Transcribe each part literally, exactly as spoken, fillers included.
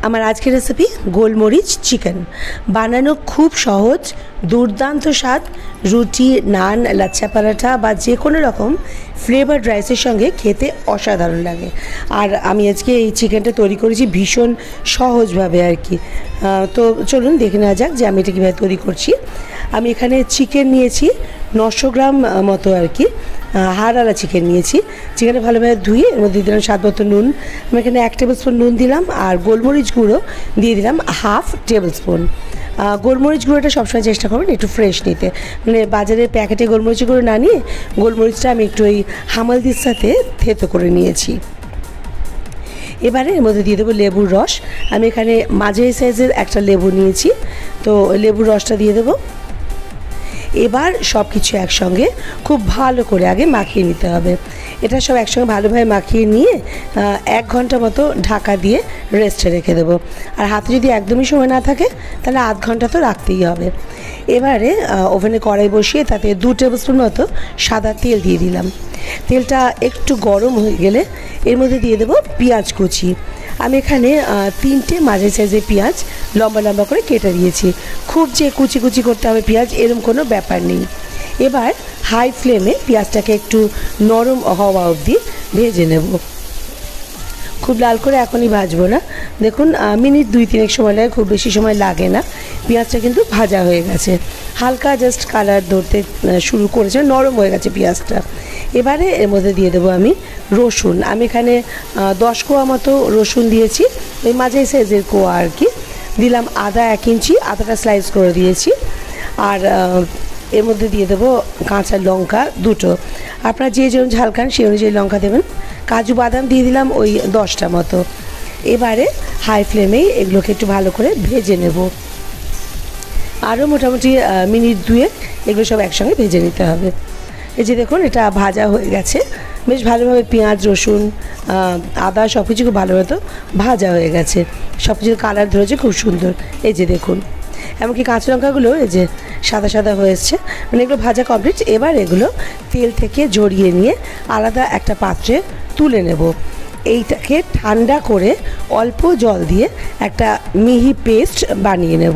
আমার আজকের রেসিপি গোলমরিচ চিকেন বানানো খুব সহজ, দুর্দান্ত স্বাদ। রুটি, নান, লাচ্ছা পরাঠা বা যে কোনো রকম ফ্লেভারড রাইসের সঙ্গে খেতে অসাধারণ লাগে। আর আমি আজকে এই চিকেনটা তৈরি করেছি ভীষণ সহজভাবে আর কি। তো চলুন দেখে নেওয়া যাক যে আমি এটা কীভাবে তৈরি করছি। আমি এখানে চিকেন নিয়েছি নশো গ্রাম মতো আর কি, হাড়ওয়ালা চিকেন নিয়েছি। চিকেনটা ভালোভাবে ধুয়ে এর মধ্যে দিলাম স্বাদ মতো নুন। আমি এখানে এক টেবিল স্পুন নুন দিলাম, আর গোলমরিচ গুঁড়ো দিয়ে দিলাম হাফ টেবিল স্পুন। গোলমরিচ গুঁড়োটা সবসময় চেষ্টা করবেন একটু ফ্রেশ নিতে, মানে বাজারের প্যাকেটে গোলমরিচ গুঁড়ো না নিয়ে গোলমরিচটা আমি একটু ওই হামালদির সাথে থেতো করে নিয়েছি। এবারে এর মধ্যে দিয়ে দেবো লেবুর রস। আমি এখানে মাঝারি সাইজের একটা লেবু নিয়েছি, তো লেবুর রসটা দিয়ে দেবো। এবার সব কিছু একসঙ্গে খুব ভালো করে আগে মাখিয়ে নিতে হবে। এটা সব একসঙ্গে ভালোভাবে মাখিয়ে নিয়ে এক ঘন্টা মতো ঢাকা দিয়ে রেস্টে রেখে দেবো। আর হাতে যদি একদমই সময় না থাকে তাহলে আধ ঘন্টা তো রাখতেই হবে। এবারে ওভেনে কড়াই বসিয়ে তাতে দু টেবিল স্পুন মতো সাদা তেল দিয়ে দিলাম। তেলটা একটু গরম হয়ে গেলে এর মধ্যে দিয়ে দেবো পেঁয়াজ কুচি। আমি এখানে তিনটে মাঝারি সাইজের পেঁয়াজ লম্বা লম্বা করে কেটে দিয়েছি। খুব যে কুচি কুচি করতে হবে পেঁয়াজ এরকম কোনো ব্যাপার নেই। এবার হাই ফ্লেমে পেঁয়াজটাকে একটু নরম হওয়া অবধি ভেজে নেব। খুব লাল করে এখনই ভাজবো না, দেখুন মিনিট দুই তিনেক সময় লাগে, খুব বেশি সময় লাগে না। পেঁয়াজটা কিন্তু ভাজা হয়ে গেছে, হালকা জাস্ট কালার ধরতে শুরু করেছে, নরম হয়ে গেছে পেঁয়াজটা। এবারে এর মধ্যে দিয়ে দেবো আমি রসুন। আমি এখানে দশ কোয়া মতো রসুন দিয়েছি, ওই মাঝারি সাইজের কোয়া আর কি। দিলাম আদা এক ইঞ্চি, আদাটা স্লাইস করে দিয়েছি। আর এর মধ্যে দিয়ে দেবো কাঁচা লঙ্কা দুটো, আপনারা যে যেমন ঝাল খান সেই অনুযায়ী লঙ্কা দেবেন। কাজু বাদাম দিয়ে দিলাম ওই দশটা মতো। এবারে হাই ফ্লেমেই এগুলোকে একটু ভালো করে ভেজে নেব। আরও মোটামুটি মিনিট দুয়েক এগুলো সব একসঙ্গে ভেজে নিতে হবে। এই যে দেখুন এটা ভাজা হয়ে গেছে, বেশ ভালোভাবে পেঁয়াজ রসুন আদা সব কিছু খুব ভালোভাবে তো ভাজা হয়ে গেছে, সব কিছু কালার ধরেছে খুব সুন্দর। এই যে দেখুন, এমনকি কাঁচা লঙ্কাগুলো এই যে সাদা সাদা হয়ে এসছে, মানে এগুলো ভাজা কমপ্লিট। এবার এগুলো তেল থেকে ঝরিয়ে নিয়ে আলাদা একটা পাত্রে তুলে নেব। এইটাকে ঠান্ডা করে অল্প জল দিয়ে একটা মিহি পেস্ট বানিয়ে নেব।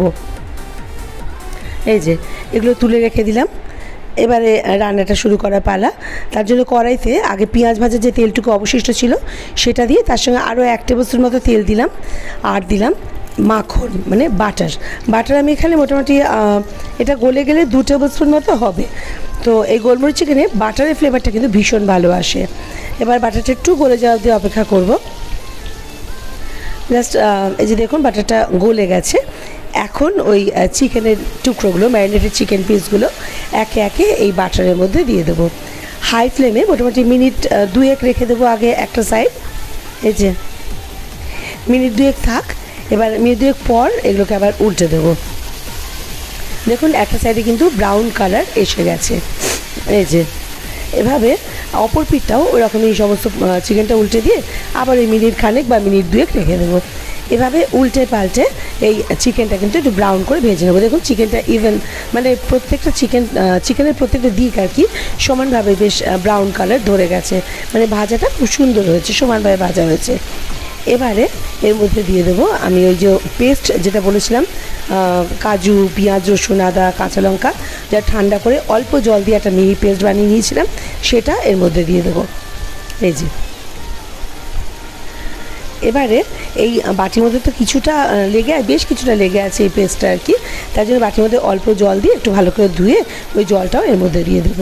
এই যে এগুলো তুলে রেখে দিলাম। এবারে রান্নাটা শুরু করা পালা। তার জন্য কড়াইতে আগে পেঁয়াজ ভাজার যে তেলটুকু অবশিষ্ট ছিল সেটা দিয়ে তার সঙ্গে আরও এক টেবিল স্পুন মতো তেল দিলাম, আর দিলাম মাখন মানে বাটার। বাটার আমি এখানে মোটামুটি এটা গলে গেলে দু টেবিল স্পুন মতো হবে। তো এই গোলমরিচ চিকেনে বাটারের ফ্লেভারটা কিন্তু ভীষণ ভালো আসে। এবার বাটারটা একটু গলে যাওয়া দিয়ে অপেক্ষা করব। জাস্ট এই যে দেখুন বাটারটা গলে গেছে। এখন ওই চিকেনের টুকরোগুলো, ম্যারিনেটেড চিকেন পিসগুলো একে একে এই বাটারের মধ্যে দিয়ে দেবো। হাই ফ্লেমে মোটামুটি মিনিট দুয়েক রেখে দেবো আগে একটা সাইড। এই যে মিনিট দুয়েক থাক। এবার মিনিট দুয়েক পর এগুলোকে আবার উল্টে দেবো। দেখুন একটা সাইডে কিন্তু ব্রাউন কালার এসে গেছে। এই যে এভাবে অপর পিঠটাও ওরকমই সমস্ত চিকেনটা উল্টে দিয়ে আবার এই মিনিট খানেক বা মিনিট দুয়েক রেখে দেবো। এভাবে উল্টে পাল্টে এই চিকেনটা কিন্তু একটু ব্রাউন করে ভেজে নেবো। দেখুন চিকেনটা ইভেন মানে প্রত্যেকটা চিকেন চিকেনের প্রত্যেকটা দিক আর কি সমানভাবে বেশ ব্রাউন কালার ধরে গেছে, মানে ভাজাটা খুব সুন্দর হয়েছে, সমানভাবে ভাজা হয়েছে। এবারে এর মধ্যে দিয়ে দেবো আমি ওই যে পেস্ট যেটা বলেছিলাম, কাজু পেঁয়াজ রসুন আদা কাঁচা লঙ্কা, যা ঠান্ডা করে অল্প জল দিয়ে একটা মিহি পেস্ট বানিয়ে নিয়েছিলাম, সেটা এর মধ্যে দিয়ে দেবো। এই যে এবারে এই বাটির মধ্যে তো কিছুটা লেগে বেশ কিছুটা লেগে আছে এই পেস্টটা আর কি, তার জন্য বাটির মধ্যে অল্প জল দিয়ে একটু ভালো করে ধুয়ে ওই জলটাও এর মধ্যে দিয়ে দেবো।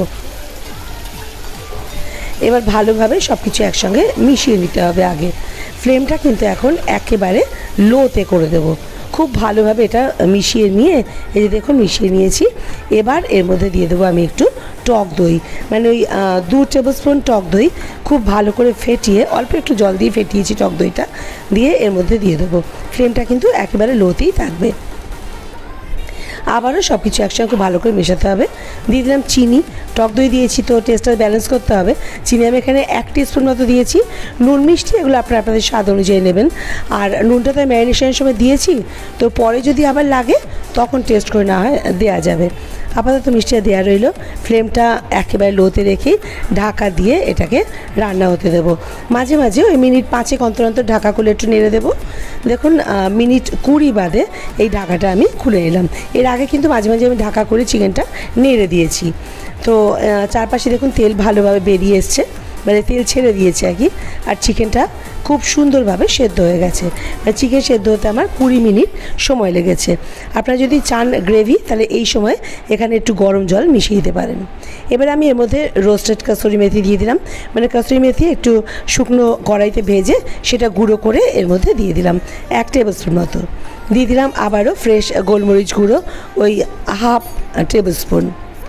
এবার ভালোভাবে সব কিছু একসঙ্গে মিশিয়ে নিতে হবে। আগে ফ্লেমটা কিন্তু এখন একেবারে লোতে করে দেব। খুব ভালোভাবে এটা মিশিয়ে নিয়ে এই যে দেখুন মিশিয়ে নিয়েছি। এবার এর মধ্যে দিয়ে দেবো আমি একটু টক দই, মানে ওই দু টেবিল স্পুন টক দই খুব ভালো করে ফেটিয়ে অল্প একটু জল দিয়ে ফেটিয়েছি টক দইটা দিয়ে এর মধ্যে দিয়ে দেবো। ফ্লেমটা কিন্তু একেবারে লোতেই থাকবে। আবারও সব কিছু একসঙ্গে খুব ভালো করে মেশাতে হবে। দিয়ে দিলাম চিনি, টক দই দিয়েছি তো টেস্টটা ব্যালেন্স করতে হবে। চিনি আমি এখানে এক টিস্পুন মতো দিয়েছি। নুন মিষ্টি এগুলো আপনারা আপনাদের স্বাদ অনুযায়ী নেবেন। আর নুনটা তো ম্যারিনেশনের সময় দিয়েছি, তো পরে যদি আবার লাগে তখন টেস্ট করে না হয় দেওয়া যাবে। আপাতত মিষ্টিটা দেওয়া রইল। ফ্লেমটা একেবারে লোতে রেখে ঢাকা দিয়ে এটাকে রান্না হতে দেবো। মাঝে মাঝে ওই মিনিট পাঁচেক অন্তর অন্তর ঢাকা খুলে একটু নেড়ে দেবো। দেখুন মিনিট কুড়ি বাদে এই ঢাকাটা আমি খুলে নিলাম। এর আগে কিন্তু মাঝে মাঝে আমি ঢাকা করে চিকেনটা নেড়ে দিয়েছি। তো চারপাশে দেখুন তেল ভালোভাবে বেরিয়ে এসছে, মানে তেল ছেড়ে দিয়েছে আর কি। আর চিকেনটা খুব সুন্দরভাবে সেদ্ধ হয়ে গেছে। চিকেন সেদ্ধ হতে আমার কুড়ি মিনিট সময় লেগেছে। আপনারা যদি চান গ্রেভি তাহলে এই সময় এখানে একটু গরম জল মিশিয়ে দিতে পারেন। এবার আমি এর মধ্যে রোস্টেড কাসুরি মেথি দিয়ে দিলাম, মানে কাসুরি মেথি একটু শুকনো কড়াইতে ভেজে সেটা গুঁড়ো করে এর মধ্যে দিয়ে দিলাম এক টেবিল স্পুন মতো। দিয়ে দিলাম আবারও ফ্রেশ গোলমরিচ গুঁড়ো ওই হাফ টেবিল স্পুন।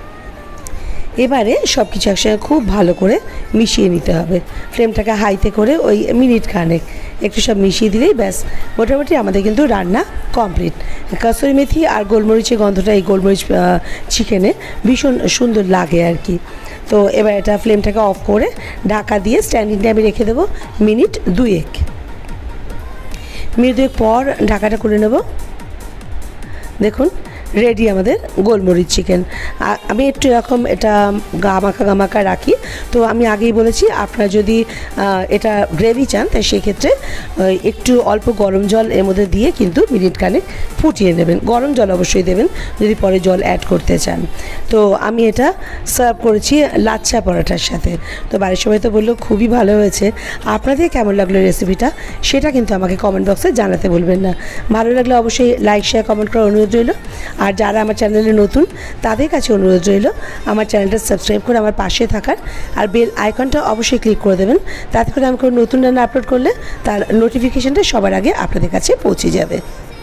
এবারে সব কিছু একসঙ্গে খুব ভালো করে মিশিয়ে নিতে হবে। ফ্লেমটাকে হাইতে করে ওই মিনিট খানেক একটু সব মিশিয়ে দিলেই ব্যাস মোটামুটি আমাদের কিন্তু রান্না কমপ্লিট। কাসুরি মেথি আর গোলমরিচের গন্ধটা এই গোলমরিচ চিকেনে ভীষণ সুন্দর লাগে আর কি। তো এবার এটা ফ্লেমটাকে অফ করে ঢাকা দিয়ে স্ট্যান্ডিং টাইমে রেখে দেবো মিনিট দুয়েক। মিনিট দুয়েক পর ঢাকাটা খুলে নেব। দেখুন রেডি আমাদের গোলমরিচ চিকেন। আমি একটু এরকম এটা গামাখা গামাখা রাখি। তো আমি আগেই বলেছি আপনারা যদি এটা গ্রেভি চান তাই সেক্ষেত্রে একটু অল্প গরম জল এর মধ্যে দিয়ে কিন্তু মিনিট খানেক ফুটিয়ে নেবেন। গরম জল অবশ্যই দেবেন যদি পরে জল অ্যাড করতে চান। তো আমি এটা সার্ভ করেছি লাচ্ছা পরোটার সাথে। তো বাড়ির সবাই তো বললো খুবই ভালো হয়েছে। আপনাদের কেমন লাগলো রেসিপিটা সেটা কিন্তু আমাকে কমেন্ট বক্সে জানাতে বলবেন না। ভালো লাগলে অবশ্যই লাইক শেয়ার কমেন্ট করার অনুরোধ রইল। আর যারা আমার চ্যানেলে নতুন তাদের কাছে অনুরোধ রইল আমার চ্যানেলটা সাবস্ক্রাইব করে আমার পাশে থাকার, আর বেল আইকনটা অবশ্যই ক্লিক করে দেবেন। তাতে করে আমি কোনো নতুন রান্না আপলোড করলে তার নোটিফিকেশানটা সবার আগে আপনাদের কাছে পৌঁছে যাবে।